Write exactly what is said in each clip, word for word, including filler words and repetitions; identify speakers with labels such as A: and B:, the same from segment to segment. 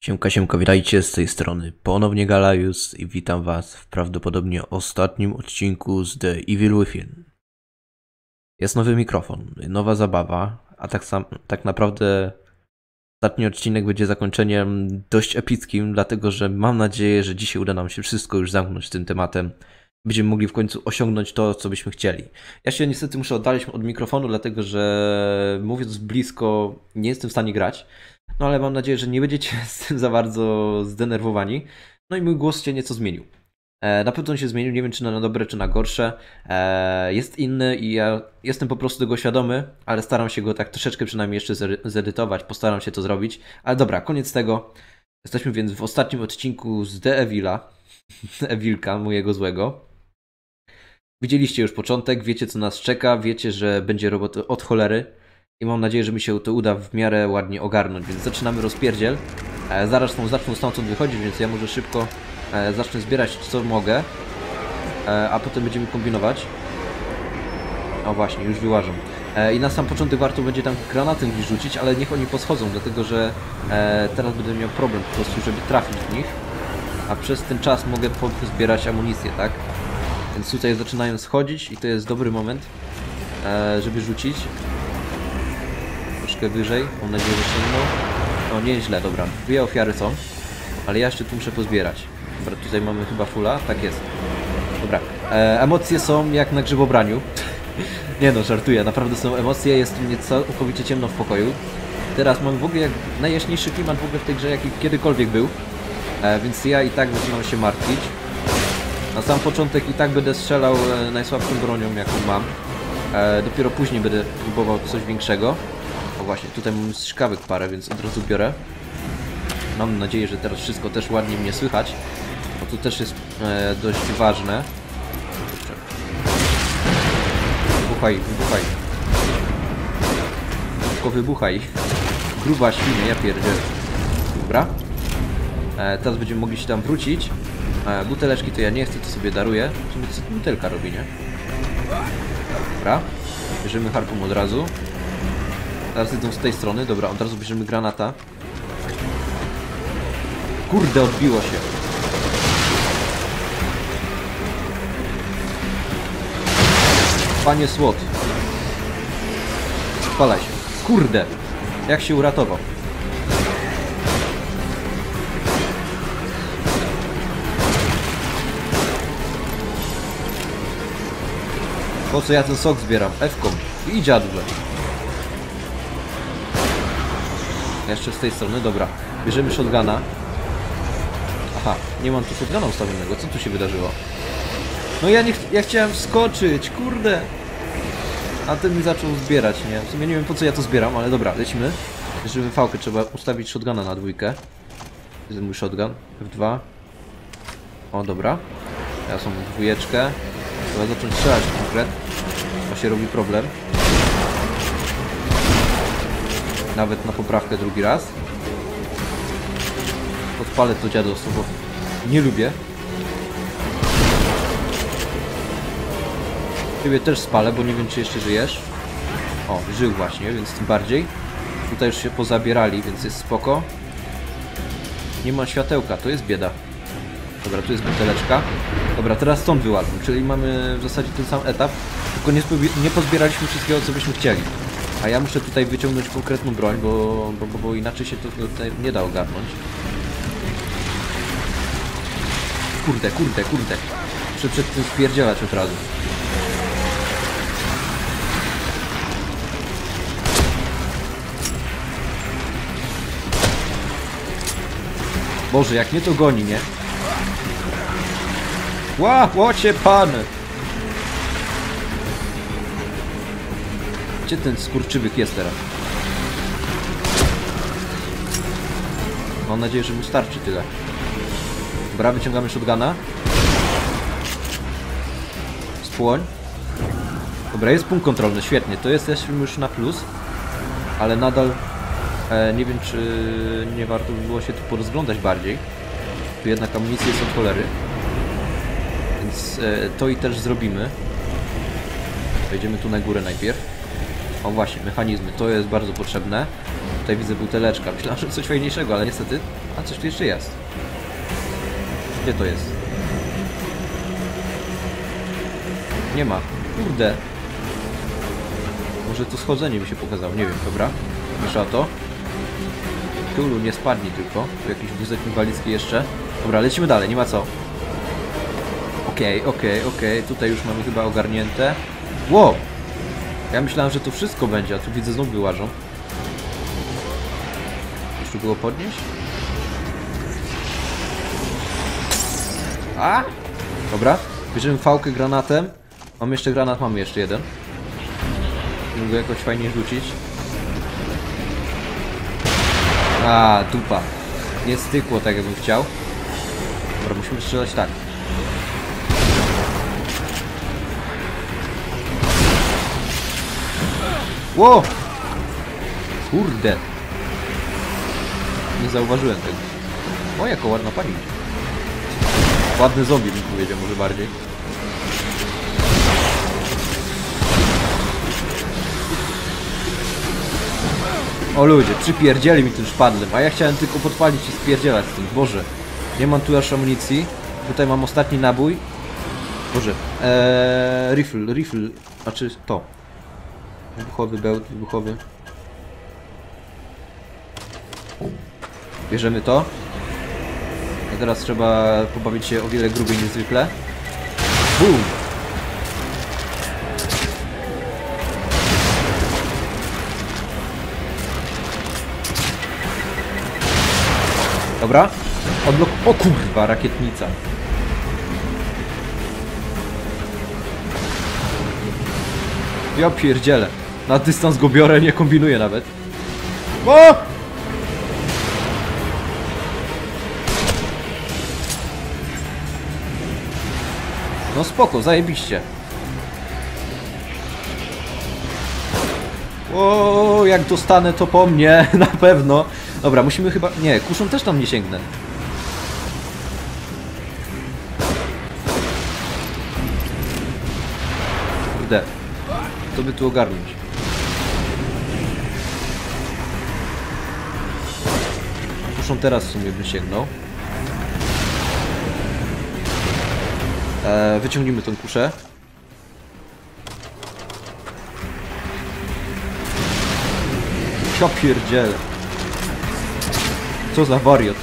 A: Siemka, siemka, witajcie z tej strony ponownie Galajus i witam was w prawdopodobnie ostatnim odcinku z The Evil Within. Jest nowy mikrofon, nowa zabawa, a tak, sam, tak naprawdę ostatni odcinek będzie zakończeniem dość epickim, dlatego że mam nadzieję, że dzisiaj uda nam się wszystko już zamknąć tym tematem. Będziemy mogli w końcu osiągnąć to, co byśmy chcieli. Ja się niestety muszę oddalić od mikrofonu, dlatego że mówiąc blisko nie jestem w stanie grać. No ale mam nadzieję, że nie będziecie z tym za bardzo zdenerwowani. No i mój głos się nieco zmienił. E, na pewno on się zmienił, nie wiem czy na dobre, czy na gorsze. E, jest inny i ja jestem po prostu tego świadomy, ale staram się go tak troszeczkę przynajmniej jeszcze zedytować, postaram się to zrobić. Ale dobra, koniec tego. Jesteśmy więc w ostatnim odcinku z The Evila. Ewilka, mojego złego. Widzieliście już początek, wiecie co nas czeka, wiecie, że będzie robot od cholery. I mam nadzieję, że mi się to uda w miarę ładnie ogarnąć, więc zaczynamy rozpierdziel. E, zaraz tą zaczną stamtąd wychodzić, więc ja może szybko e, zacznę zbierać co mogę. E, a potem będziemy kombinować. O właśnie, już wyłażą. E, I na sam początek warto będzie tam granatem gdzieś rzucić, ale niech oni poschodzą, dlatego że e, teraz będę miał problem po prostu, żeby trafić w nich. A przez ten czas mogę zbierać amunicję, tak? Więc tutaj zaczynają schodzić i to jest dobry moment, e, żeby rzucić. Troszkę wyżej, mam nadzieję, że sięgną. No nieźle, dobra. Dwie ofiary są, ale ja jeszcze tu muszę pozbierać. Dobra, tutaj mamy chyba fulla, tak jest. Dobra, e, emocje są jak na grzybobraniu. Nie no, żartuję, naprawdę są emocje, jest mnie całkowicie ciemno w pokoju. Teraz mam w ogóle jak najjaśniejszy klimat w ogóle w tej grze, jaki kiedykolwiek był. E, więc ja i tak zaczynam się martwić. Na sam początek i tak będę strzelał e, najsłabszą bronią, jaką mam. E, dopiero później będę próbował coś większego. O właśnie, tutaj mam strzykawek parę, więc od razu biorę. Mam nadzieję, że teraz wszystko też ładnie mnie słychać, bo to też jest e, dość ważne. Wybuchaj, wybuchaj. Tylko wybuchaj. Gruba świnia, ja pierdzielę. Dobra. E, teraz będziemy mogli się tam wrócić. E, buteleczki to ja nie chcę, to sobie daruję. Co butelka robi, nie? Dobra. Bierzemy harpun od razu. Teraz idą z tej strony, dobra, od razu bierzemy granata. Kurde, odbiło się. Panie SWAT. Spalaj się. Kurde, jak się uratował. Po co ja ten sok zbieram? F-kom. I dziadule. Jeszcze z tej strony, dobra. Bierzemy shotguna. Aha, nie mam tu shotguna ustawionego. Co tu się wydarzyło? No ja nie ch ja chciałem wskoczyć, kurde. A ten mi zaczął zbierać, nie? W sumie nie wiem po co ja to zbieram, ale dobra, lecimy. Bierzemy fałkę, trzeba ustawić shotguna na dwójkę. To jest mój shotgun. F dwa. O, dobra. Ja są dwójeczkę. Trzeba zacząć strzelać konkret. To się robi problem. Nawet na poprawkę drugi raz. Podpalę to dziadostwo, bo nie lubię. Ciebie też spalę, bo nie wiem czy jeszcze żyjesz. O, żył właśnie, więc tym bardziej. Tutaj już się pozabierali, więc jest spoko. Nie ma światełka, to jest bieda. Dobra, tu jest buteleczka. Dobra, teraz stąd wyłażą, czyli mamy w zasadzie ten sam etap. Tylko nie, nie pozbieraliśmy wszystkiego, co byśmy chcieli. A ja muszę tutaj wyciągnąć konkretną broń, bo, bo, bo, bo inaczej się to tutaj nie da ogarnąć. Kurde, kurde, kurde. Muszę przed tym spierdzielać od razu. Boże, jak mnie to goni, nie? Ła, łocie pan! Gdzie ten skurczybyk jest teraz? Mam nadzieję, że mu starczy tyle. Dobra, wyciągamy shotguna. Spłoń. Dobra, jest punkt kontrolny, świetnie. To jesteśmy już na plus. Ale nadal e, nie wiem, czy nie warto by było się tu porozglądać bardziej. Tu jednak amunicja jest od cholery. Więc e, to i też zrobimy. Wejdziemy tu na górę najpierw. O właśnie, mechanizmy, to jest bardzo potrzebne. Tutaj widzę buteleczka, myślałem, że coś fajniejszego, ale niestety A coś tu jeszcze jest. Gdzie to jest? Nie ma. Kurde. Może to schodzenie mi się pokazało. Nie wiem, dobra. Mniejsza o to. Tulu nie spadnie tylko. Tu jakiś wózek inwalidzki jeszcze. Dobra, lecimy dalej, nie ma co. Okej, okay, okej, okay, okej. Okay. Tutaj już mamy chyba ogarnięte. Wow! Ja myślałem, że to wszystko będzie, a tu widzę znowu wyłażą. Już tu było podnieść? A! Dobra, bierzemy fałkę granatem. Mam jeszcze granat, mamy jeszcze jeden. Mogę go jakoś fajnie rzucić. A, dupa. Nie stykło tak, jakbym chciał. Dobra, musimy strzelać tak. Ło! Kurde. Nie zauważyłem tego. O, jaka ładna pani. Ładny zombie bym powiedział może bardziej. O ludzie, przypierdzieli mi tym szpadlem, a ja chciałem tylko podpalić i spierdzielać z tym. Boże, nie mam tu aż amunicji. Tutaj mam ostatni nabój. Boże, eee, rifle, rifle, znaczy to. Wybuchowy bełt, wybuchowy. Bierzemy to. A teraz trzeba pobawić się o wiele grubiej niż zwykle. Boom! Dobra. Odblok... O kurwa, rakietnica. Ja pierdzielę. Na dystans go biorę, nie kombinuję nawet. O! No spoko, zajebiście. O, jak dostanę to po mnie, na pewno. Dobra, musimy chyba... Nie, kuszą też tam nie sięgnę. Kurde. To by tu ogarnąć. Kuszą teraz w sumie by sięgnął. Eee, wyciągnijmy tą kuszę. Ja pierdzielę. Co za wariot.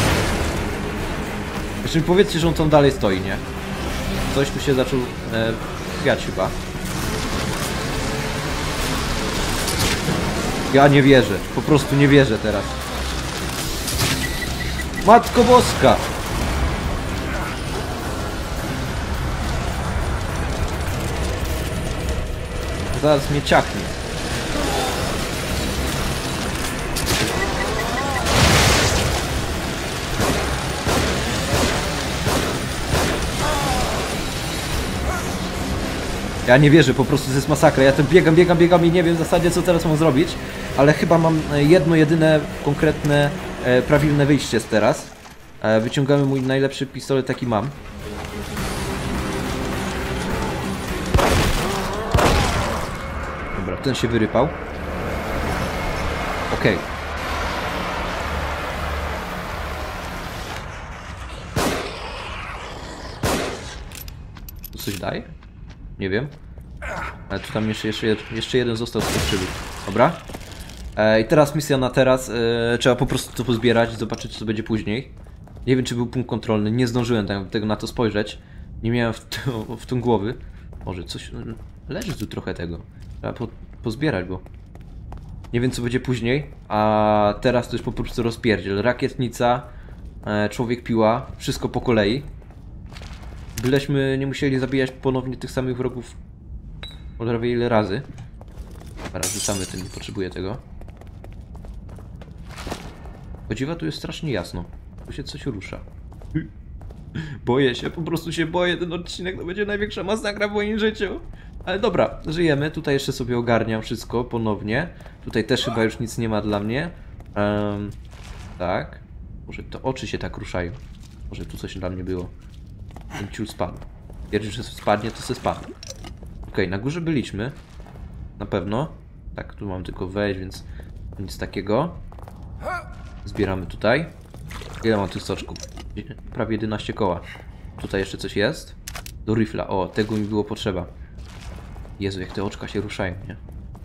A: Jeszcze mi powiedzcie, że on tam dalej stoi, nie? Coś tu się zaczął e, wiać chyba. Ja nie wierzę. Po prostu nie wierzę teraz. Matko Boska! Zaraz mnie ciachnie. Ja nie wierzę, po prostu to jest masakra. Ja tam biegam, biegam, biegam i nie wiem w zasadzie co teraz mam zrobić. Ale chyba mam jedno, jedyne, konkretne, e, prawilne wyjście z teraz. E, wyciągamy mój najlepszy pistolet, jaki mam. Dobra, ten się wyrypał. Okej. Okay. To coś daje? Nie wiem. Ale tu tam jeszcze, jeszcze, jeszcze jeden został z tych przybój. Dobra. E, I teraz misja na teraz. E, trzeba po prostu to pozbierać i zobaczyć co będzie później. Nie wiem czy był punkt kontrolny. Nie zdążyłem tam, tego na to spojrzeć. Nie miałem w, to, w tym głowy. Może coś... Leży tu trochę tego. Trzeba po, pozbierać, bo... Nie wiem co będzie później. A teraz to już po prostu rozpierdziel. Rakietnica. E, człowiek piła. Wszystko po kolei. Byleśmy nie musieli zabijać ponownie tych samych wrogów prawie ile razy. Teraz rzucamy ten, nie potrzebuję tego. Podziwa, tu jest strasznie jasno. Tu się coś rusza. Boję się, po prostu się boję. Ten odcinek to będzie największa masakra w moim życiu. Ale dobra, żyjemy. Tutaj jeszcze sobie ogarniam wszystko ponownie. Tutaj też chyba już nic nie ma dla mnie. Um, tak. Może to oczy się tak ruszają. Może tu coś dla mnie było. Ten ciul spadł. Twierdzi, że spadnie, to se spadł. Okej, okay, na górze byliśmy. Na pewno. Tak, tu mam tylko wejść, więc nic takiego. Zbieramy tutaj. Ile mam tych soczków? Prawie jedenaście koła. Tutaj jeszcze coś jest? Do rifla. O, tego mi było potrzeba. Jezu, jak te oczka się ruszają, nie?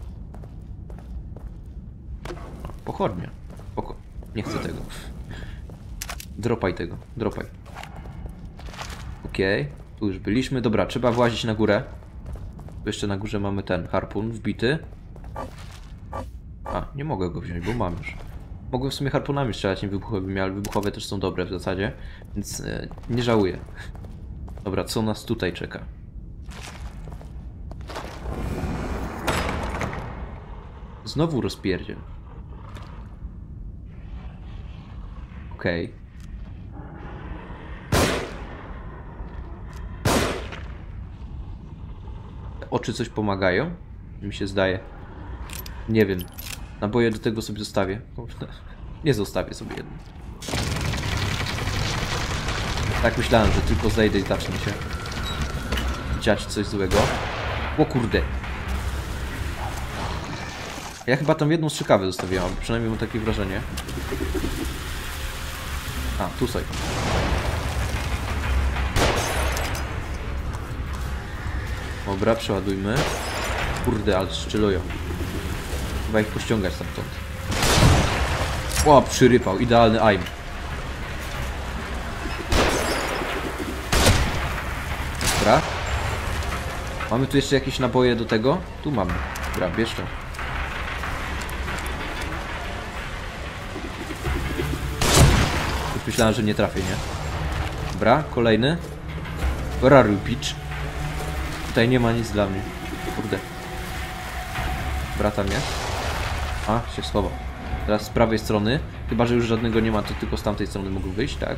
A: Pochodnia. Poko. Nie chcę tego. Dropaj tego. Dropaj. Okej. Okay. Tu już byliśmy. Dobra, trzeba włazić na górę. Tu jeszcze na górze mamy ten harpun wbity. A, nie mogę go wziąć, bo mam już. Mogę w sumie harpunami strzelać niewybuchowymi, ale wybuchowe też są dobre w zasadzie. Więc e, nie żałuję. Dobra, co nas tutaj czeka? Znowu rozpierdziel. Okej. Okay. Oczy coś pomagają? Mi się zdaje. Nie wiem. Naboje do tego sobie zostawię. Nie zostawię sobie jedno. Tak myślałem, że tylko zejdę i zacznie się dziać coś złego. O kurde. Ja chyba tam jedną strzykawę zostawiłam. Przynajmniej mam takie wrażenie. A, tu sobie. Dobra, przeładujmy. Kurde, ale strzelują. Chyba ich pościągać stamtąd. O, przyrypał. Idealny aim. Dobra. Mamy tu jeszcze jakieś naboje do tego? Tu mamy. Dobra, bierz to. Już myślałem, że nie trafię, nie? Dobra, kolejny. Where are you, bitch? Tutaj nie ma nic dla mnie. Kurde. Dobra, tam jest. A, się schował. Teraz z prawej strony. Chyba, że już żadnego nie ma, to tylko z tamtej strony mogą wyjść, tak?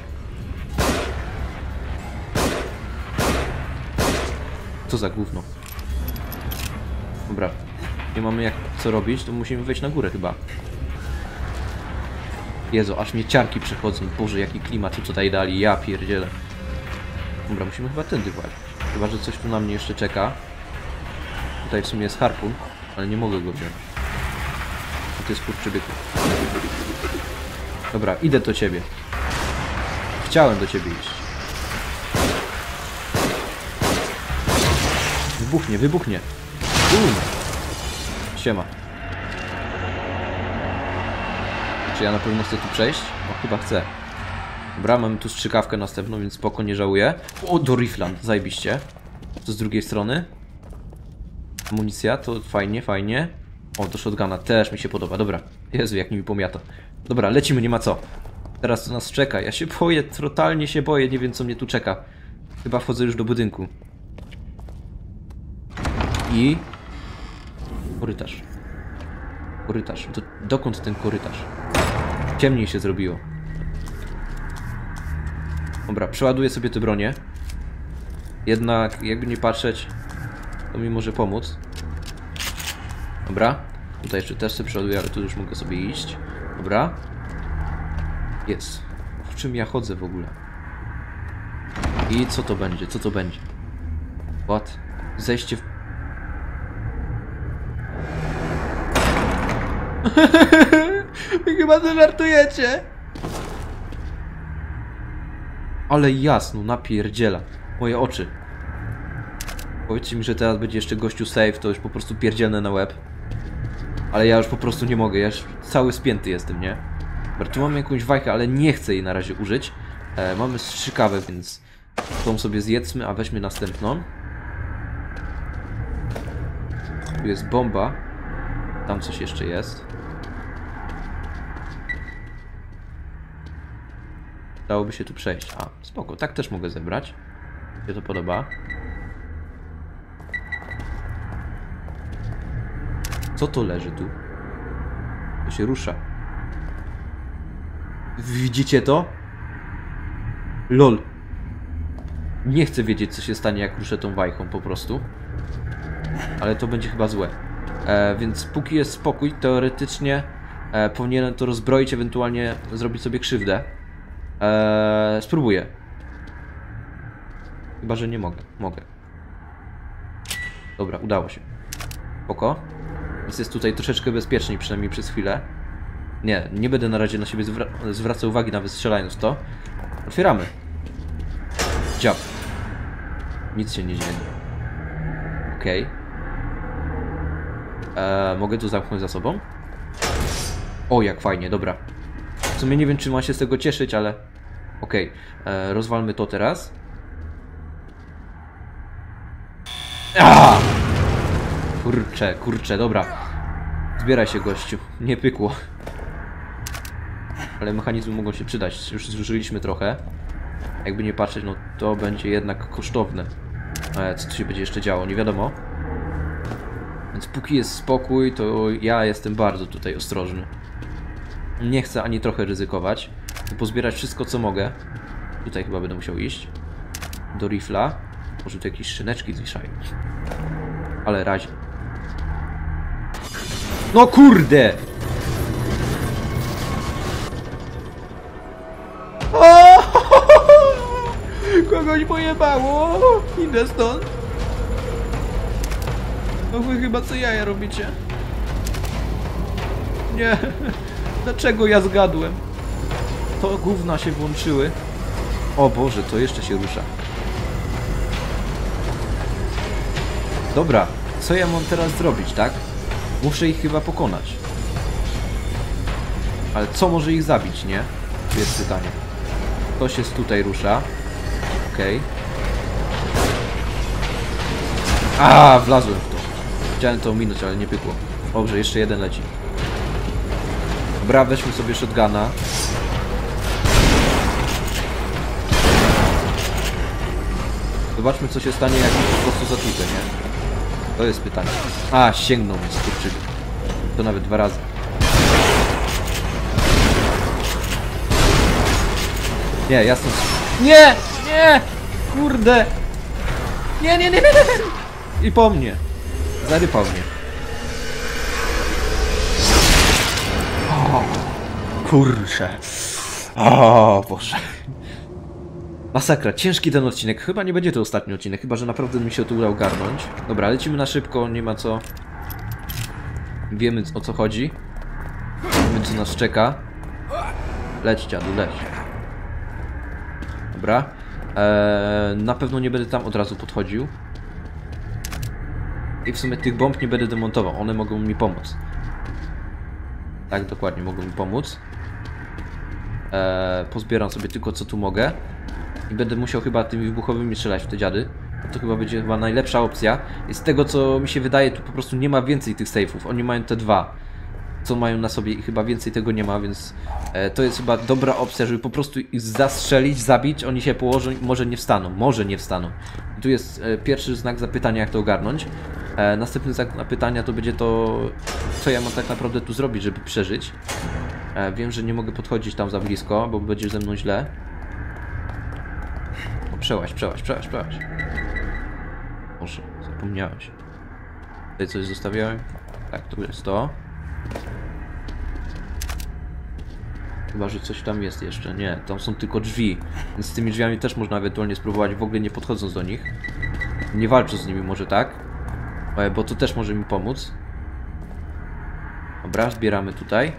A: Co za gówno. Dobra. Nie mamy jak co robić, to musimy wejść na górę chyba. Jezu, aż mnie ciarki przechodzą. Boże, jaki klimat tu tutaj dali. Ja pierdzielę. Dobra, musimy chyba tędy włazić. Chyba, że coś tu na mnie jeszcze czeka. Tutaj w sumie jest harpun, ale nie mogę go wziąć. A to jest kurczybyku. Dobra, idę do ciebie. Chciałem do ciebie iść. Wybuchnie, wybuchnie. Bum. Siema. Czy ja na pewno chcę tu przejść? O, chyba chcę. Dobra, mamy tu strzykawkę następną, więc spoko, nie żałuję. O, do Rifland, zajebiście. To z drugiej strony. Amunicja, to fajnie, fajnie. O, do shotguna też mi się podoba, dobra. Jezu, jak mi pomiata. Dobra, lecimy, nie ma co. Teraz to nas czeka, ja się boję, totalnie się boję, nie wiem co mnie tu czeka. Chyba wchodzę już do budynku. I... Korytarz. Korytarz, do, dokąd ten korytarz? Ciemniej się zrobiło. Dobra, przeładuję sobie te bronie. Jednak, jakby nie patrzeć, to mi może pomóc. Dobra. Tutaj jeszcze też sobie przeładuję, ale tu już mogę sobie iść. Dobra. Jest. W czym ja chodzę w ogóle? I co to będzie? Co to będzie? What? Zejście w... Chyba to żartujecie. Ale jasno, napierdziela. Moje oczy. Powiedzcie mi, że teraz będzie jeszcze gościu save, to już po prostu pierdzielne na łeb. Ale ja już po prostu nie mogę, ja już cały spięty jestem, nie? Dobra, tu mamy jakąś wajchę, ale nie chcę jej na razie użyć. E, mamy strzykawę, więc tą sobie zjedzmy, a weźmy następną. Tu jest bomba. Tam coś jeszcze jest. Dałoby się tu przejść. A, spoko, tak też mogę zebrać. Mi się to podoba. Co to leży tu? To się rusza. Widzicie to? Lol. Nie chcę wiedzieć, co się stanie, jak ruszę tą wajchą po prostu. Ale to będzie chyba złe. E, więc póki jest spokój, teoretycznie e, powinienem to rozbroić, ewentualnie zrobić sobie krzywdę. Eee, spróbuję. Chyba, że nie mogę. Mogę. Dobra, udało się. Spoko. Więc jest tutaj troszeczkę bezpieczniej, przynajmniej przez chwilę. Nie, nie będę na razie na siebie zwra zwracał uwagi, nawet strzelając w to. Otwieramy. Dziab. Nic się nie dzieje. Okej. Okay. Mogę tu zamknąć za sobą? O, jak fajnie, dobra. W sumie nie wiem, czy ma się z tego cieszyć, ale... Okej. Okay. Rozwalmy to teraz. Aaaa! Kurczę, kurczę, dobra. Zbieraj się, gościu. Nie pykło. Ale mechanizmy mogą się przydać. Już zużyliśmy trochę. Jakby nie patrzeć, no to będzie jednak kosztowne. E, co tu się będzie jeszcze działo, nie wiadomo. Więc póki jest spokój, to ja jestem bardzo tutaj ostrożny. Nie chcę ani trochę ryzykować. Chcę pozbierać wszystko, co mogę. Tutaj chyba będę musiał iść. Do rifla. Może tu jakieś szyneczki zwiszają. Ale razie. No kurde! O! Kogoś pojebało! Idę stąd. No wy chyba co jaja robicie? Nie. Dlaczego ja zgadłem? To gówna się włączyły. O Boże, to jeszcze się rusza. Dobra, co ja mam teraz zrobić, tak? Muszę ich chyba pokonać. Ale co może ich zabić, nie? To jest pytanie. Ktoś się tutaj rusza. Okej. Okay. A, wlazłem w to. Chciałem to ominąć, ale nie pykło. Dobrze, jeszcze jeden leci. Dobra, weźmy sobie shotguna. Zobaczmy, co się stanie, jak ich po prostu zatłukę, nie? To jest pytanie. A, sięgnął mi skurczyk. To nawet dwa razy. Nie, jasno. Nie! Nie! Kurde! Nie, nie, nie, nie, nie! I po mnie. Zarypał mnie. O, kurczę. O, Boże. Masakra, ciężki ten odcinek. Chyba nie będzie to ostatni odcinek, chyba że naprawdę mi się to uda ogarnąć. Dobra, lecimy na szybko, nie ma co. Wiemy, o co chodzi. Wiemy, co nas czeka. Leć, dziadu, leć. Dobra. Eee, na pewno nie będę tam od razu podchodził. I w sumie tych bomb nie będę demontował, one mogą mi pomóc. Tak, dokładnie, mogą mi pomóc. Eee, pozbieram sobie tylko, co tu mogę. I będę musiał chyba tymi wybuchowymi strzelać w te dziady. To chyba będzie chyba najlepsza opcja. I z tego, co mi się wydaje, tu po prostu nie ma więcej tych sejfów. Oni mają te dwa, co mają na sobie i chyba więcej tego nie ma, więc e, to jest chyba dobra opcja, żeby po prostu ich zastrzelić, zabić. Oni się położą i może nie wstaną. Może nie wstaną. I tu jest e, pierwszy znak zapytania, jak to ogarnąć. E, następny znak zapytania to będzie to, co ja mam tak naprawdę tu zrobić, żeby przeżyć. E, wiem, że nie mogę podchodzić tam za blisko, bo będzie ze mną źle. Przełaź, przełaź, przełaź, przełaź. Boże, zapomniałem się. Tutaj coś zostawiałem? Tak, tu jest to. Chyba, że coś tam jest jeszcze. Nie, tam są tylko drzwi. Więc z tymi drzwiami też można ewentualnie spróbować, w ogóle nie podchodząc do nich. Nie walcząc z nimi może, tak? Bo to też może mi pomóc. Dobra, zbieramy tutaj.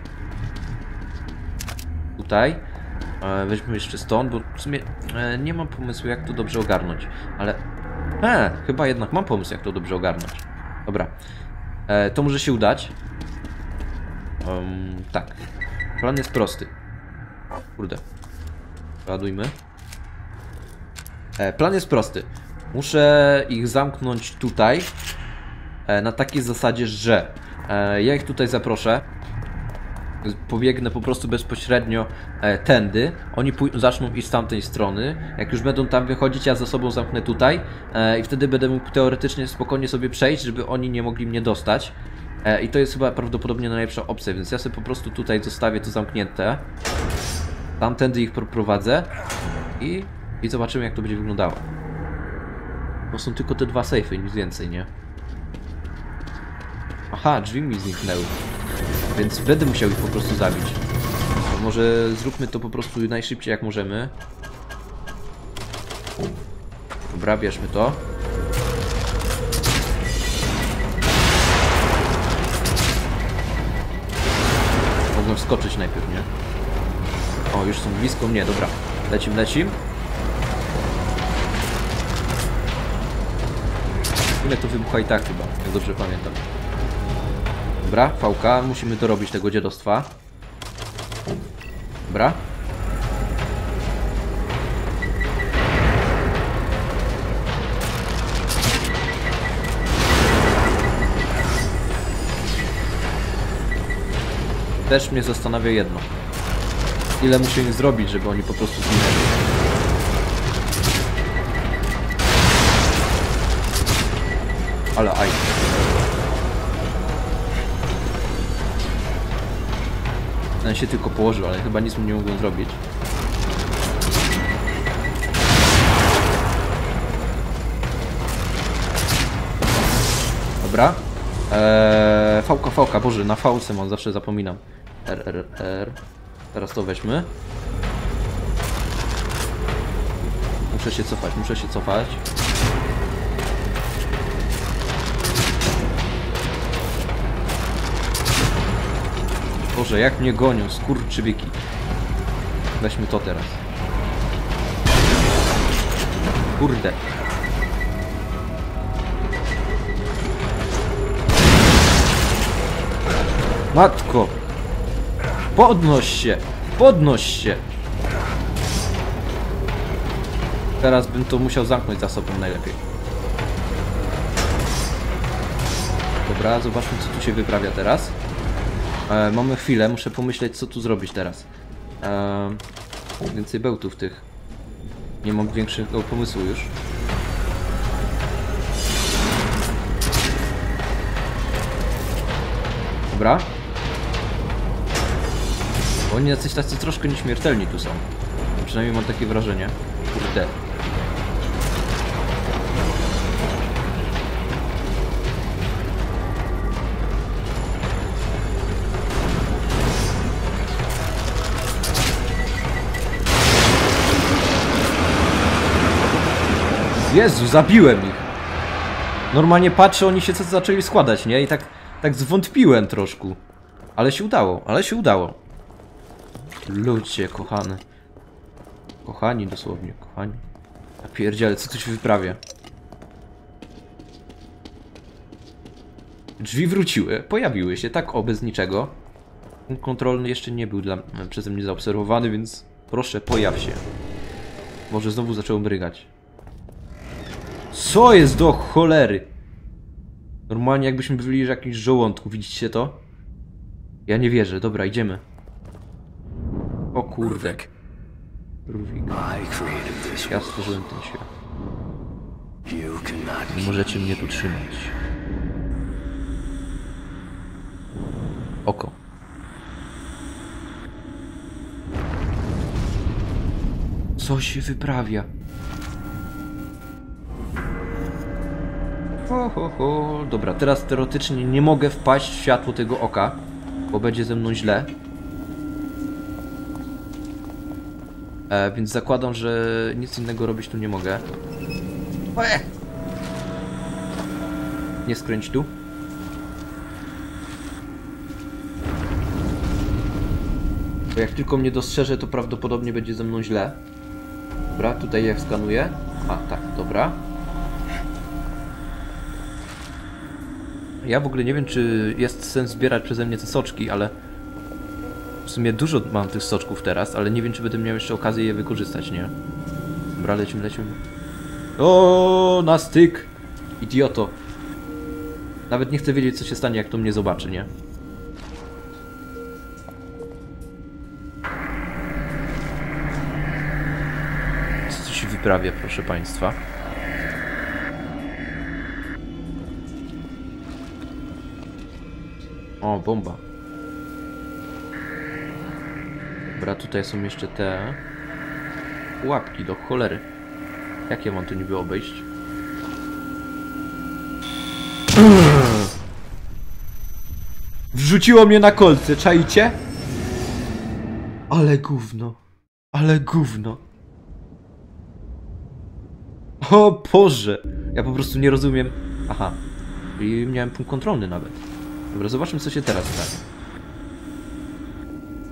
A: Tutaj. Weźmy jeszcze stąd, bo w sumie e, nie mam pomysłu, jak to dobrze ogarnąć. Ale... E, chyba jednak mam pomysł, jak to dobrze ogarnąć. Dobra. E, to może się udać. Um, tak. Plan jest prosty. Kurde. Ładujmy. E, plan jest prosty. Muszę ich zamknąć tutaj. E, na takiej zasadzie, że e, ja ich tutaj zaproszę. Pobiegnę po prostu bezpośrednio e, tędy. Oni zaczną iść z tamtej strony. Jak już będą tam wychodzić, ja za sobą zamknę tutaj. E, I wtedy będę mógł teoretycznie spokojnie sobie przejść, żeby oni nie mogli mnie dostać. E, I to jest chyba prawdopodobnie najlepsza opcja, więc ja sobie po prostu tutaj zostawię to zamknięte. Tamtędy ich prowadzę. I, i zobaczymy, jak to będzie wyglądało. Bo są tylko te dwa sejfy, nic więcej, nie? Aha, drzwi mi zniknęły. Więc będę musiał ich po prostu zabić. No może zróbmy to po prostu najszybciej jak możemy. Dobra, bierzmy to. Mogłem przeskoczyć najpierw, nie? O, już są blisko mnie, dobra. Lecim, lecim. Ile to wybucha i tak chyba, jak dobrze pamiętam. Dobra, V K, musimy dorobić tego dziadostwa. Dobra. Też mnie zastanawia jedno. Ile muszę ich zrobić, żeby oni po prostu zginęli. Ale aj. Ten się tylko położył, ale chyba nic mu nie mogłem zrobić. Dobra. Eee, V K, V K, Boże, na V C mam, zawsze zapominam. R, R, R. Teraz to weźmy. Muszę się cofać, muszę się cofać. Boże, jak mnie gonią, skurczybyki. Weźmy to teraz. Kurde. Matko! Podnoś się! Podnoś się! Teraz bym to musiał zamknąć za sobą najlepiej. Dobra, zobaczmy, co tu się wyprawia teraz. E, mamy chwilę, muszę pomyśleć, co tu zrobić teraz. E, więcej bełtów tych. Nie mam większego pomysłu już. Dobra. Oni jacyś tacy troszkę nieśmiertelni tu są. Przynajmniej mam takie wrażenie. Kurde. Jezu, zabiłem ich. Normalnie patrzę, oni się zaczęli składać, nie? I tak, tak zwątpiłem troszkę. Ale się udało, ale się udało. Ludzie, kochane. Kochani dosłownie, kochani. A pierdziele, co tu się wyprawia? Drzwi wróciły, pojawiły się, tak o, bez niczego. Punkt kontrolny jeszcze nie był dla, przeze mnie zaobserwowany, więc proszę, pojaw się. Może znowu zaczęło brygać. Co jest do cholery? Normalnie jakbyśmy byli w jakimś żołądku, widzicie to? Ja nie wierzę, dobra, idziemy. O kurde. Ruvik. Ja stworzyłem ten świat. Nie możecie mnie tu trzymać. Oko. Co się wyprawia? Ho, ho, ho. Dobra, teraz teoretycznie nie mogę wpaść w światło tego oka, bo będzie ze mną źle. E, więc zakładam, że nic innego robić tu nie mogę. Eee! Nie skręć tu. Bo jak tylko mnie dostrzeże, to prawdopodobnie będzie ze mną źle. Dobra, tutaj jak skanuję. A, tak, dobra. Ja w ogóle nie wiem, czy jest sens zbierać przeze mnie te soczki, ale w sumie dużo mam tych soczków teraz, ale nie wiem, czy będę miał jeszcze okazję je wykorzystać, nie? Dobra, lecimy, lecimy. O, na styk! Idioto. Nawet nie chcę wiedzieć, co się stanie, jak to mnie zobaczy, nie? Co tu się wyprawia, proszę państwa? O, bomba. Dobra, tutaj są jeszcze te pułapki do cholery. Jak ja mam tu niby obejść? Wrzuciło mnie na kolce, czaicie? Ale gówno. Ale gówno. O Boże. Ja po prostu nie rozumiem. Aha. I miałem punkt kontrolny nawet. Dobra, zobaczmy, co się teraz stanie.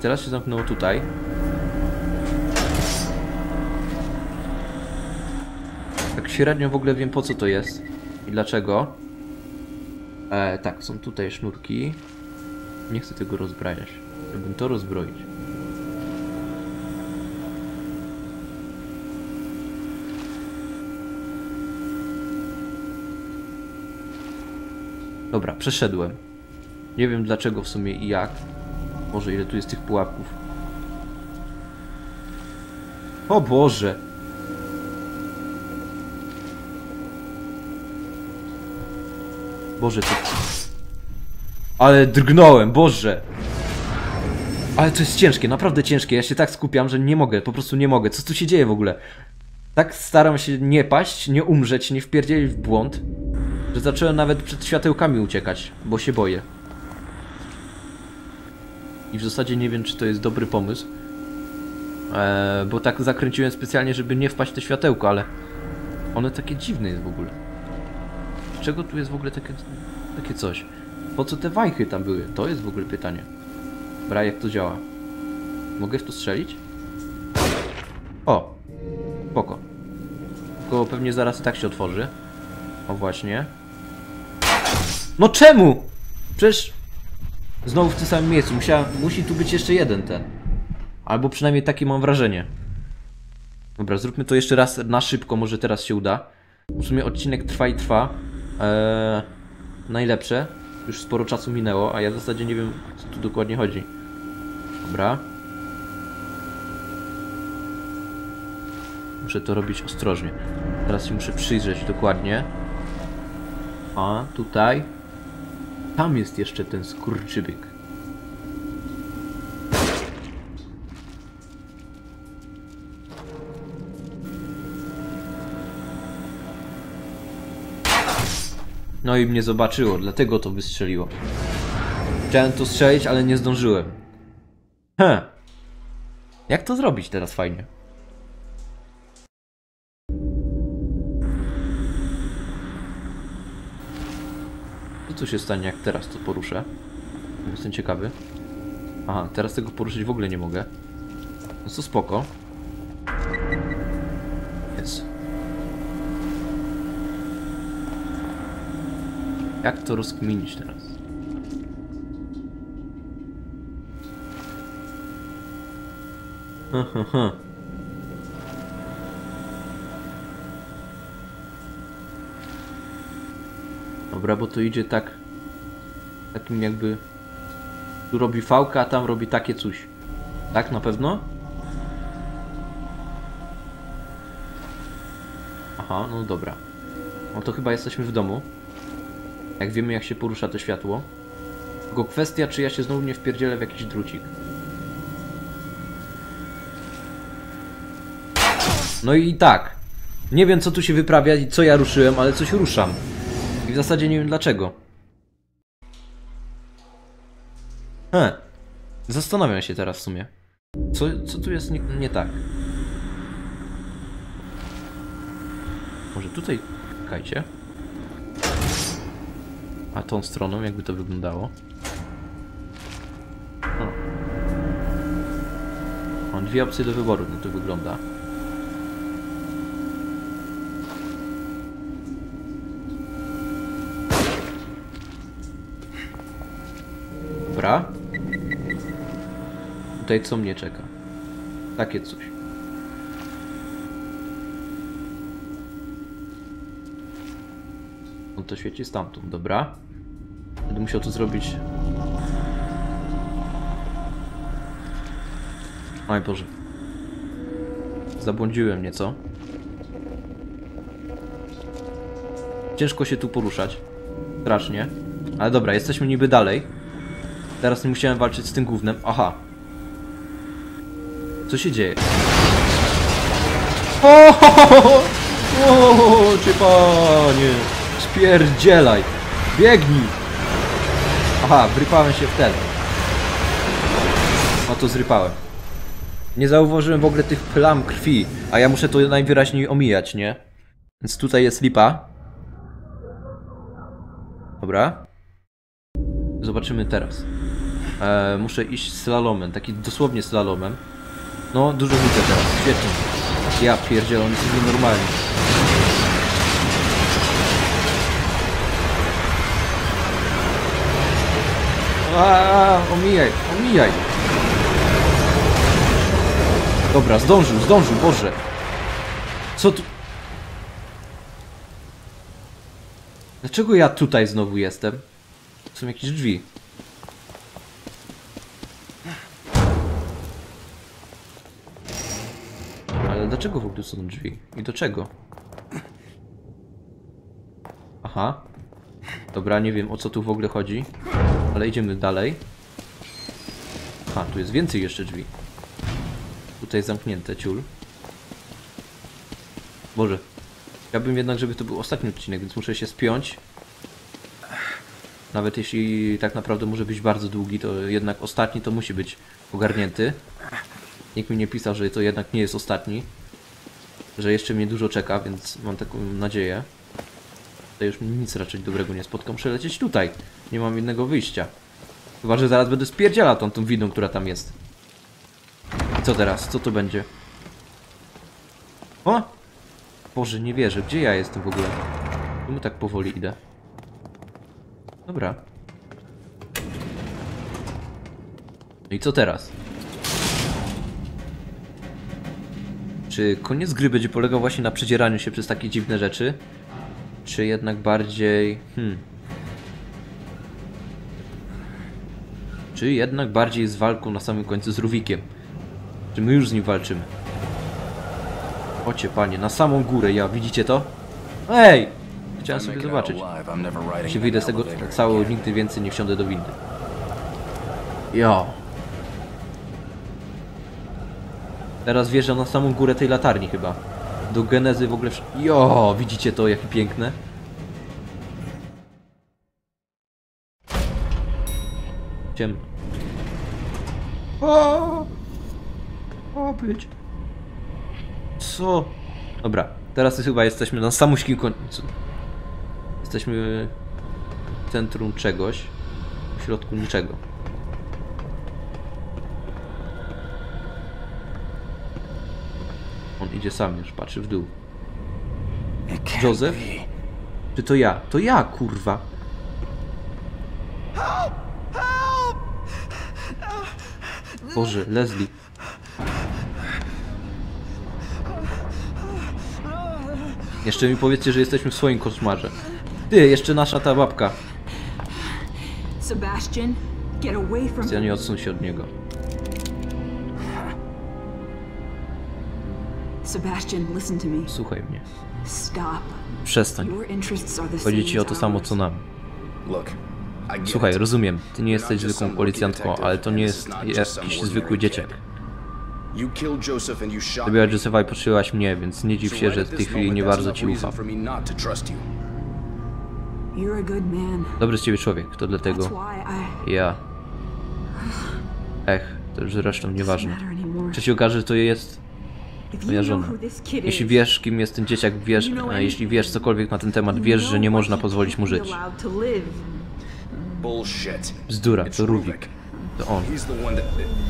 A: teraz się zamknęło tutaj. Tak średnio w ogóle wiem, po co to jest i dlaczego. E, tak, są tutaj sznurki. Nie chcę tego rozbrajać. Chciałbym to rozbroić. Dobra, przeszedłem. Nie wiem dlaczego w sumie i jak. Może ile tu jest tych pułapków. O Boże! Boże, to... Ale drgnąłem, Boże! Ale to jest ciężkie, naprawdę ciężkie. Ja się tak skupiam, że nie mogę, po prostu nie mogę. Co tu się dzieje w ogóle? Tak staram się nie paść, nie umrzeć, nie wpierdzielić w błąd, że zacząłem nawet przed światełkami uciekać, bo się boję. I w zasadzie nie wiem, czy to jest dobry pomysł. Eee, bo tak zakręciłem specjalnie, żeby nie wpaść w to światełko, ale... One takie dziwne jest w ogóle. Z czego tu jest w ogóle takie, takie coś? Po co te wajchy tam były? To jest w ogóle pytanie. Dobra, jak to działa? Mogę w to strzelić? O! Spoko. Tylko pewnie zaraz i tak się otworzy. O właśnie. No czemu? Przecież... Znowu w tym samym miejscu. Musiała, musi tu być jeszcze jeden ten. Albo przynajmniej takie mam wrażenie. Dobra, zróbmy to jeszcze raz na szybko. Może teraz się uda. W sumie odcinek trwa i trwa. Eee, najlepsze. Już sporo czasu minęło, a ja w zasadzie nie wiem, co tu dokładnie chodzi. Dobra. Muszę to robić ostrożnie. Teraz się muszę przyjrzeć dokładnie. A, tutaj. Tam jest jeszcze ten skurczybyk. No i mnie zobaczyło, dlatego to wystrzeliło. Chciałem to strzelić, ale nie zdążyłem. Hm. Jak to zrobić teraz fajnie? I co się stanie, jak teraz to poruszę? Jestem ciekawy. Aha, teraz tego poruszyć w ogóle nie mogę. No to spoko. Jest. Jak to rozkminić teraz? Hm, hm. Dobra, bo to idzie tak... Takim jakby... Tu robi fałkę, a tam robi takie coś. Tak, na pewno? Aha, no dobra. No to chyba jesteśmy w domu. Jak wiemy, jak się porusza to światło. Tylko kwestia, czy ja się znowu nie wpierdzielę w jakiś drucik. No i tak. Nie wiem, co tu się wyprawia i co ja ruszyłem, ale coś ruszam. I w zasadzie nie wiem dlaczego. He. Zastanawiam się teraz w sumie. Co, co tu jest nie, nie tak? Może tutaj... Czekajcie. A tą stroną jakby to wyglądało? O. Mam dwie opcje do wyboru, no to wygląda. Dobra. Tutaj co mnie czeka? Takie coś. On to świeci stamtąd, dobra. Będę musiał to zrobić. Oj Boże. Zabłądziłem nieco. Ciężko się tu poruszać. Strasznie. Ale dobra, jesteśmy niby dalej. Teraz nie musiałem walczyć z tym gównem. Aha. Co się dzieje? O, ho, ho, ho. O, czy panie. Spierdzielaj. Biegnij. Aha, wrypałem się w ten. No to zrypałem. Nie zauważyłem w ogóle tych plam krwi. A ja muszę to najwyraźniej omijać, nie? Więc tutaj jest lipa. Dobra. Zobaczymy teraz. E, muszę iść slalomem, taki dosłownie slalomem. No, dużo widzę teraz, świetnie. Ja pierdzielę, on jest nienormalny. Aaaa, omijaj, omijaj. Dobra, zdążył, zdążył, Boże. Co tu? Dlaczego ja tutaj znowu jestem? Są jakieś drzwi. Ale dlaczego w ogóle są drzwi? I do czego? Aha. Dobra, nie wiem o co tu w ogóle chodzi. Ale idziemy dalej. Aha, tu jest więcej jeszcze drzwi. Tutaj zamknięte, ciul. Boże. Chciałbym jednak, żeby to był ostatni odcinek, więc muszę się spiąć. Nawet jeśli tak naprawdę może być bardzo długi, to jednak ostatni to musi być ogarnięty. Nikt mi nie pisał, że to jednak nie jest ostatni. Że jeszcze mnie dużo czeka, więc mam taką nadzieję. Tutaj już nic raczej dobrego nie spotkam. Muszę lecieć tutaj. Nie mam innego wyjścia. Chyba, że zaraz będę spierdzielał tą, tą windą, która tam jest. I co teraz? Co to będzie? O! Boże, nie wierzę. Gdzie ja jestem w ogóle? Czemu tak powoli idę? Dobra. No i co teraz? Czy koniec gry będzie polegał właśnie na przedzieraniu się przez takie dziwne rzeczy? Czy jednak bardziej... Hmm... Czy jednak bardziej z walką na samym końcu z Ruvikiem? Czy my już z nim walczymy? Ocie panie, na samą górę, ja, widzicie to? Ej! Chciałem sobie zobaczyć. Jeśli wyjdę z tego cało, nigdy więcej nie wsiądę do windy. Jo. Teraz wjeżdżam na samą górę tej latarni chyba. Do genezy w ogóle... Jo, widzicie to, jakie piękne? Ciemno. O, o być. Co? Dobra, teraz chyba jesteśmy na samuśkim końcu. Jesteśmy w centrum czegoś, w środku niczego. On idzie sam już, patrzy w dół. Joseph? Czy to ja? To ja, kurwa. Boże, Leslie. Jeszcze mi powiedzcie, że jesteśmy w swoim koszmarze. Ty, jeszcze nasza ta babka.
B: Sebastian, get away from
A: Ja nie odsuń się od niego.
B: Sebastian, listen to me.
A: Słuchaj mnie.
B: Stop.
A: Przestań.
B: Your interests are the
A: Chodzi ci
B: same
A: o to
B: as
A: samo
B: ours.
A: co nam.
C: Look, I get
A: Słuchaj,
C: it.
A: rozumiem. Ty nie jesteś zwykłą policjantką, ale to nie jest jakiś zwykły dzieciak.
C: You killed Joseph and you shot
A: Zabiła
C: me.
A: Józefa i podszyłaś mnie, więc nie dziw
C: So
A: się,
C: right
A: że
C: at
A: w tej
C: this
A: chwili
C: moment,
A: nie
C: that's
A: bardzo
C: enough
A: ci
C: reason
A: ufam.
C: for me not to trust you.
B: You're a good man.
A: Dobry z ciebie człowiek, to
B: That's
A: dlatego
B: why I
A: ja... Ech, to już zresztą nieważne.
B: matter anymore.
A: Czy ci okaże, że to jest
B: If
A: moja
B: you know
A: żona?
B: who this kid
A: Jeśli
B: is,
A: wiesz, kim jest ten dzieciak, wiesz, a jeśli wiesz cokolwiek na ten temat,
B: you
A: wiesz,
B: know
A: że nie
B: what
A: można
B: he
A: pozwolić mu
B: can't be
A: żyć.
B: allowed to live.
C: Bullshit.
A: Bzdura,
C: It's
A: to Ruvik.
C: Ruvik.
A: To on.
C: He's the one that...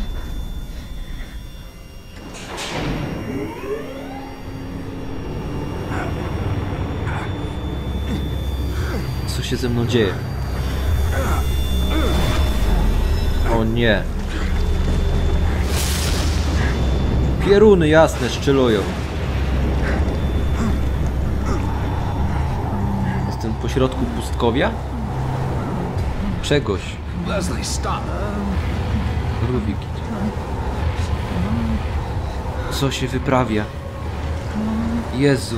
A: Co się ze mną dzieje? O nie. Pieruny jasne szczelują. Jestem pośrodku pustkowia? Czegoś.
C: Leslie, stop!
A: Ruvik. Co się wyprawia? Jezu.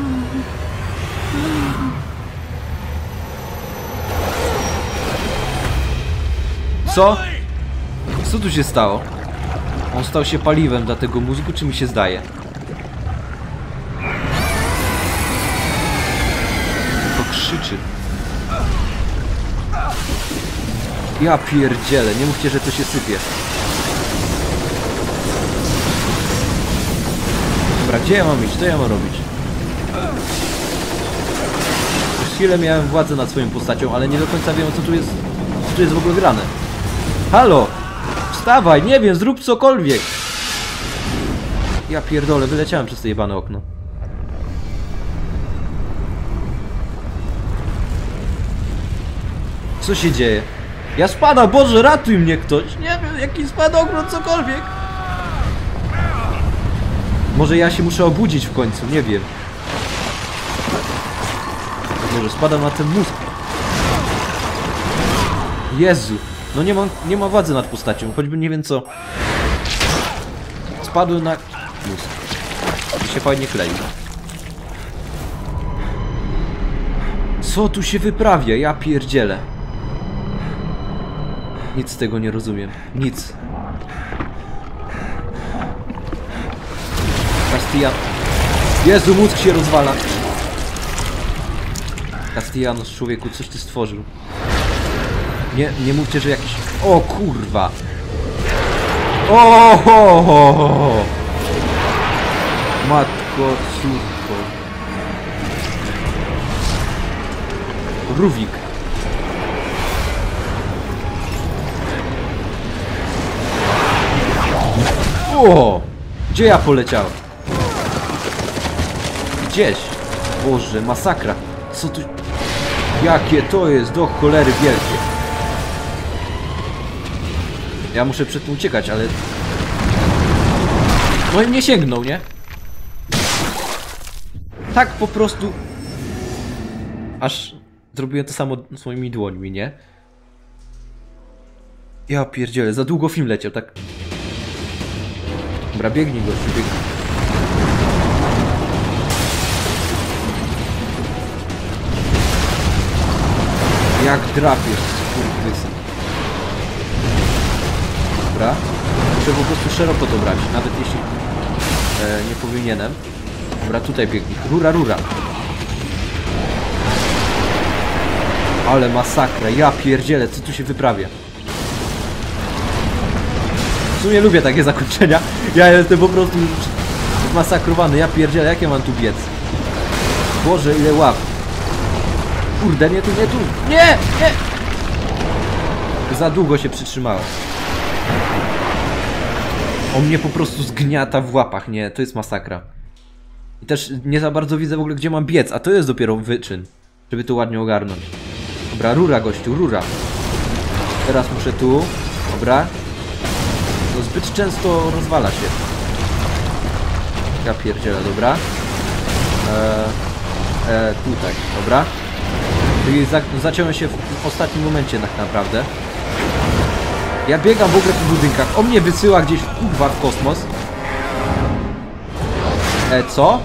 A: Co? Co tu się stało? On stał się paliwem dla tego mózgu, czy mi się zdaje? To krzyczy. Ja pierdzielę, nie mówcie, że to się sypie. Dobra, gdzie ja mam iść? Co ja mam robić? Przez chwilę miałem władzę nad swoją postacią, ale nie do końca wiem, co tu jest, co tu jest w ogóle grane. Halo! Wstawaj, nie wiem, zrób cokolwiek! Ja pierdolę, wyleciałem przez to jebane okno. Co się dzieje? Ja spadam, Boże, ratuj mnie ktoś! Nie wiem, jakiś spadokron, cokolwiek! Może ja się muszę obudzić w końcu, nie wiem. Może spadam na ten mózg. Jezu, no nie mam, nie ma władzy nad postacią, choćby nie wiem co. Spadłem na mózg. I się fajnie klei. Co tu się wyprawia? Ja pierdzielę. Nic z tego nie rozumiem. Nic. Castillanos. Jezu, mózg się rozwala. Castillanos, człowieku, coś ty stworzył. Nie, nie mówcie, że jakiś... O kurwa! O, ho, ho, ho. Matko, córko. Ruvik. O! Gdzie ja poleciałem? Gdzieś. Boże, masakra. Co tu... Jakie to jest do cholery wielkie. Ja muszę przed tym uciekać, ale... No i nie sięgnął, nie? Tak po prostu... Aż zrobiłem to samo swoimi dłońmi, nie? Ja pierdzielę, za długo film leciał, tak... Dobra, biegnij gościu, biegnij. Jak drapiesz, skurwysyn. Dobra. Muszę po prostu szeroko to brać, nawet jeśli e, nie powinienem. Dobra, tutaj biegnij. Rura, rura. Ale masakra, ja pierdzielę, co tu się wyprawia. W sumie lubię takie zakończenia. Ja jestem po prostu zmasakrowany, ja pierdzielę, jak ja mam tu biec? Boże, ile łap. Kurde, nie tu, nie tu. Nie, nie! Za długo się przytrzymałem. On mnie po prostu zgniata w łapach, nie, to jest masakra. I też nie za bardzo widzę w ogóle, gdzie mam biec, a to jest dopiero wyczyn, żeby to ładnie ogarnąć. Dobra, rura gościu, rura. Teraz muszę tu, dobra. To zbyt często rozwala się. Ja pierdzielę, dobra. Eee, e, tutaj, dobra. Czyli za, zaciąłem się w, w ostatnim momencie tak naprawdę. Ja biegam w ogóle w budynkach. On mnie wysyła gdzieś kurwa w kosmos. E, co?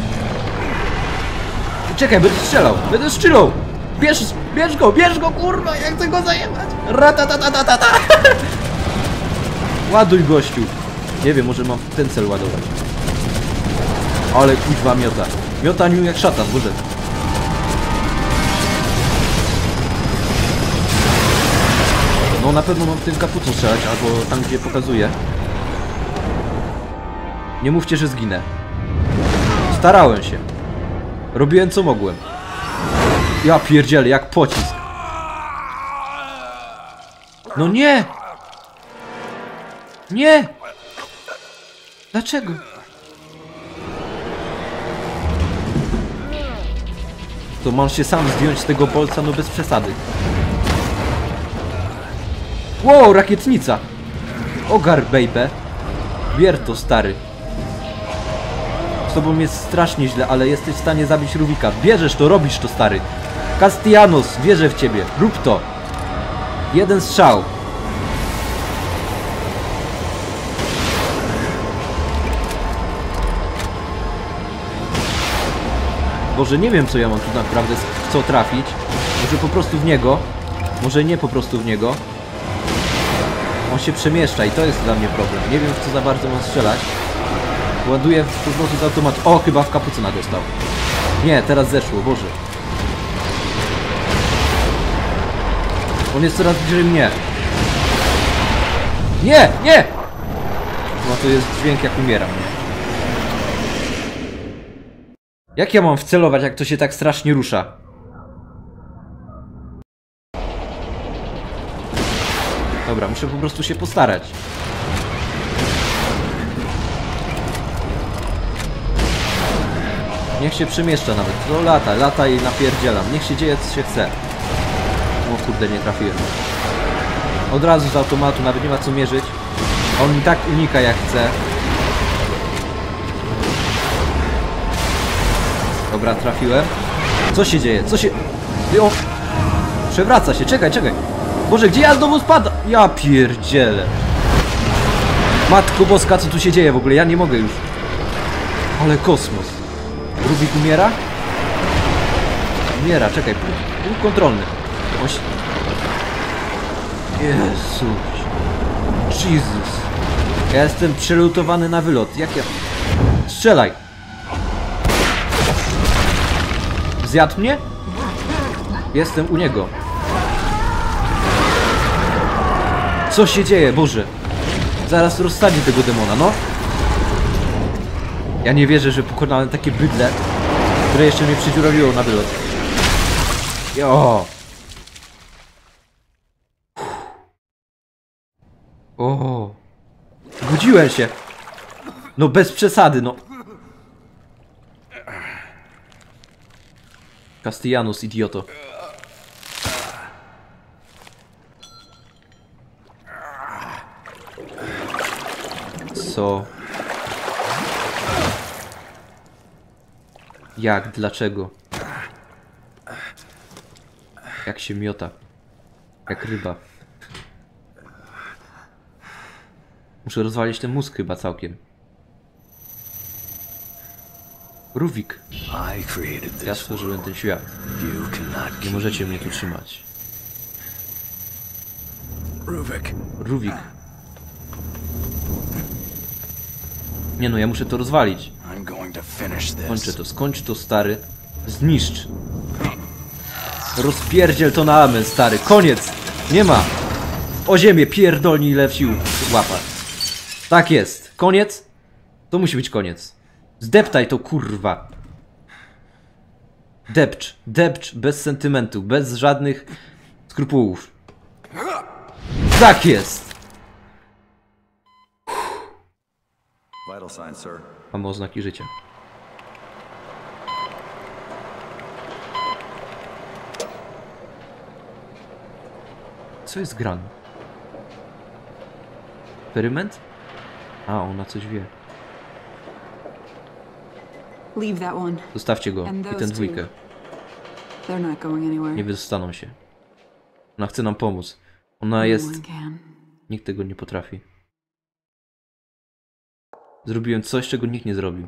A: Czekaj, będę strzelał, będę strzelał. Bierz, bierz go, bierz go, kurwa, ja chcę go zajebać. Ratatatatata. Ładuj gościu. Nie wiem, może mam w ten cel ładować. Ale kuźwa miota. Miota niu jak szatan, boże. No na pewno mam w tym kapucą strzelać, albo tam gdzie pokazuję. Nie mówcie, że zginę. Starałem się. Robiłem co mogłem. Ja pierdzielę, jak pocisk. No nie! Nie! Dlaczego? To mam się sam zdjąć z tego bolca, no bez przesady. Wow, rakietnica! Ogar, baby. Bier to, stary. Z tobą jest strasznie źle, ale jesteś w stanie zabić Ruvika. Bierzesz to, robisz to, stary. Castillanos, wierzę w ciebie. Rób to. Jeden strzał. Boże, nie wiem, co ja mam tu naprawdę w co trafić. Może po prostu w niego. Może nie po prostu w niego. On się przemieszcza i to jest dla mnie problem. Nie wiem, w co za bardzo mam strzelać. Ładuję po prostu z automatu. O, chyba w kapucynę dostał. Nie, teraz zeszło, Boże. On jest coraz bliżej mnie. Nie, nie! No to jest dźwięk, jak umieram, nie? Jak ja mam wcelować, jak to się tak strasznie rusza? Dobra, muszę po prostu się postarać. Niech się przemieszcza nawet. To lata, lata i napierdzielam. Niech się dzieje, co się chce. O kurde, nie trafiłem. Od razu z automatu, nawet nie ma co mierzyć. On i tak unika jak chce. Dobra, trafiłem. Co się dzieje? Co się... O! Przewraca się, czekaj, czekaj. Boże, gdzie ja znowu spadam? Ja pierdzielę. Matko Boska, co tu się dzieje w ogóle? Ja nie mogę już. Ale kosmos. Rubik umiera? Umiera, czekaj. Punkt kontrolny. Oś... Jezus. Jezus. Ja jestem przelutowany na wylot. Jak ja... Strzelaj. Zjadł mnie? Jestem u niego. Co się dzieje, Boże? Zaraz rozsadzi tego demona, no. Ja nie wierzę, że pokonałem takie bydle, które jeszcze mnie przydziurawiło na wylot. Jo. O. Budziłem się. No bez przesady, no. Castellanos, idioto. Co? Jak? Dlaczego? Jak się miota? Jak ryba. Muszę rozwalić ten mózg chyba całkiem. Ruvik. Ja stworzyłem ten świat. Nie możecie mnie tu trzymać.
C: Ruvik.
A: Ruvik. Nie no, ja muszę to rozwalić. Skończę to, skończ to, stary. Zniszcz. Rozpierdziel to na amen, stary. Koniec. Nie ma. O ziemię pierdolni, ile w sił łapa. Tak jest. Koniec. To musi być koniec. Zdeptaj to, kurwa. Depcz. Depcz bez sentymentu. Bez żadnych skrupułów. Tak jest. Mamy oznaki życia. Co jest grane? Eksperyment? A, ona coś wie.
B: Leave that one.
A: Zostawcie go i ten dwójkę.
B: They're not going anywhere.
A: Nie wydostaną się. Ona chce nam pomóc. Ona jest...
B: No one can.
A: Nikt tego nie potrafi. Zrobiłem coś, czego nikt nie zrobił.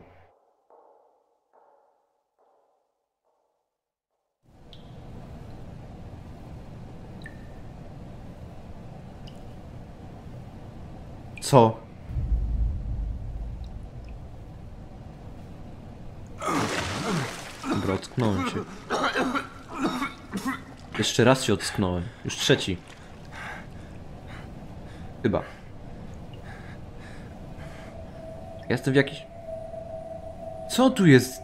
A: Co? Dobra, ocknąłem się. Jeszcze raz się ocknąłem. Już trzeci. Chyba. Jestem w jakiś... Co tu jest?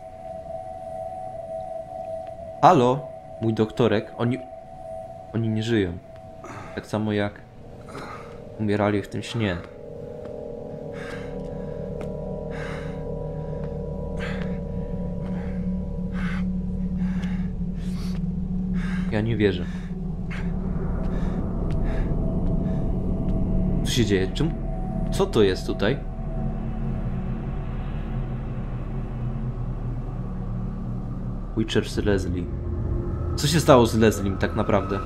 A: Halo? Mój doktorek. Oni... Oni nie żyją. Tak samo jak... Umierali w tym śnie. Ja nie wierzę. Co się dzieje? Czemu? Co to jest tutaj? Witcher z Leslie. Co się stało z Lesliem tak naprawdę?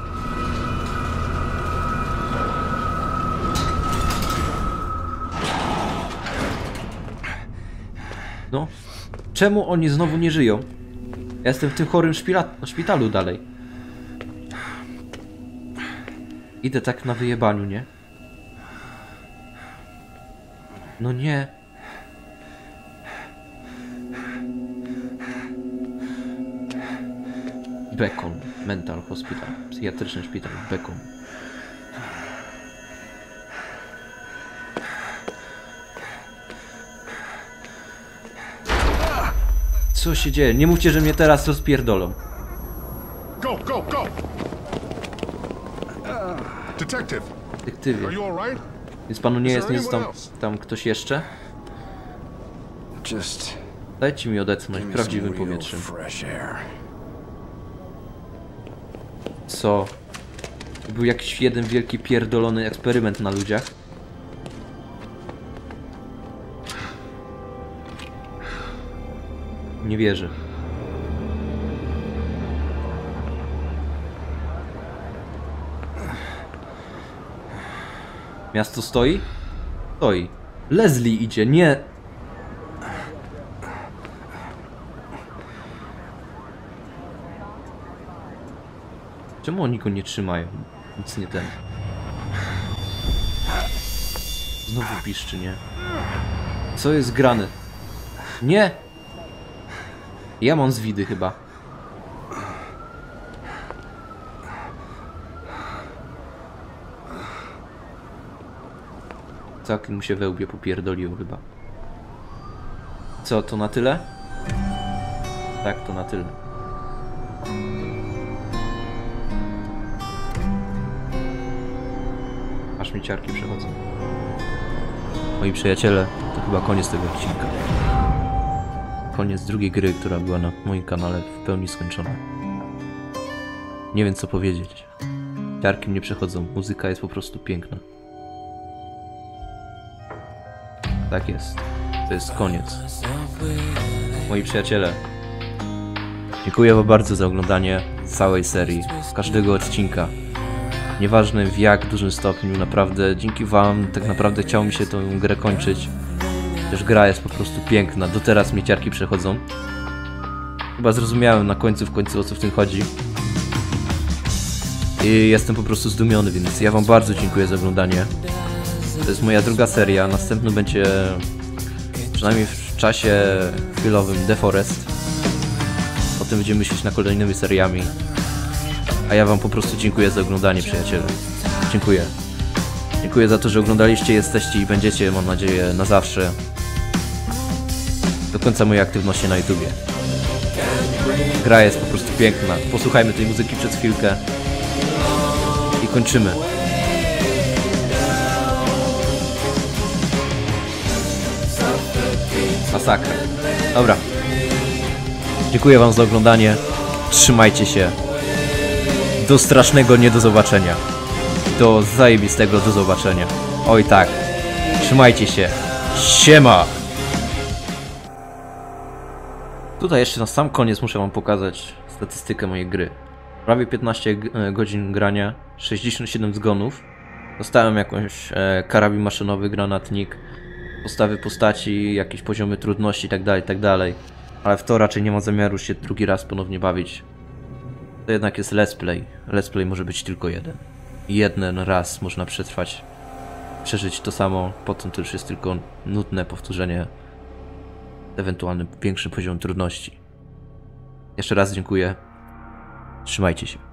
A: No. Czemu oni znowu nie żyją? Ja jestem w tym chorym szpila szpitalu dalej. Idę tak na wyjebaniu, nie? No nie. Beacon. Mental Hospital. Psychiatryczny szpital. Beacon. Co się dzieje? Nie mówcie, że mnie teraz rozpierdolą.
D: Go, go, go! Detective,
A: Detektywie.
D: Are you all right?
A: Więc panu nie
D: Is
A: jest
D: there
A: nic tam,
D: anyone else?
A: tam ktoś jeszcze?
C: Just
A: Dajcie mi odetchnąć
C: give me some
A: prawdziwym
C: real
A: powietrzem.
C: fresh air.
A: Co? To był jakiś jeden wielki pierdolony eksperyment na ludziach? Nie wierzę. Miasto stoi? Stoi. Leslie idzie, nie! Czemu oni go nie trzymają? Nic nie ten. Znowu piszczy, nie? Co jest grane? Nie! Ja mam zwidy chyba. Całkiem mu się we łbie popierdoliło chyba. Co, to na tyle? Tak, to na tyle. Aż mi ciarki przechodzą. Moi przyjaciele, to chyba koniec tego odcinka. Koniec drugiej gry, która była na moim kanale w pełni skończona. Nie wiem co powiedzieć. Ciarki mnie przechodzą, muzyka jest po prostu piękna. Tak jest. To jest koniec. Moi przyjaciele, dziękuję wam bardzo za oglądanie całej serii, każdego odcinka. Nieważne w jak dużym stopniu, naprawdę dzięki wam tak naprawdę chciało mi się tę grę kończyć. Też gra jest po prostu piękna, do teraz mnie ciarki przechodzą. Chyba zrozumiałem na końcu w końcu o co w tym chodzi. I jestem po prostu zdumiony, więc ja wam bardzo dziękuję za oglądanie. To jest moja druga seria, następny będzie przynajmniej w czasie chwilowym The Forest. Potem będziemy myśleć nad kolejnymi seriami. A ja wam po prostu dziękuję za oglądanie, przyjaciele. Dziękuję. Dziękuję za to, że oglądaliście, jesteście i będziecie, mam nadzieję, na zawsze. Do końca mojej aktywności na YouTubie. Gra jest po prostu piękna. Posłuchajmy tej muzyki przez chwilkę. I kończymy. Masakra. Dobra. Dziękuję wam za oglądanie. Trzymajcie się. Do strasznego nie do zobaczenia. Do zajebistego do zobaczenia. Oj tak. Trzymajcie się. Siema! Tutaj jeszcze na sam koniec muszę wam pokazać statystykę mojej gry. Prawie piętnaście godzin grania, sześćdziesiąt siedem zgonów. Dostałem jakąś e, karabin maszynowy, granatnik, postawy postaci, jakieś poziomy trudności itd., itd. Ale w to raczej nie mam zamiaru się drugi raz ponownie bawić. To jednak jest let's play. Let's play może być tylko jeden. Jeden raz można przetrwać, przeżyć to samo, potem to już jest tylko nudne powtórzenie ewentualnym większym poziomem trudności. Jeszcze raz dziękuję. Trzymajcie się.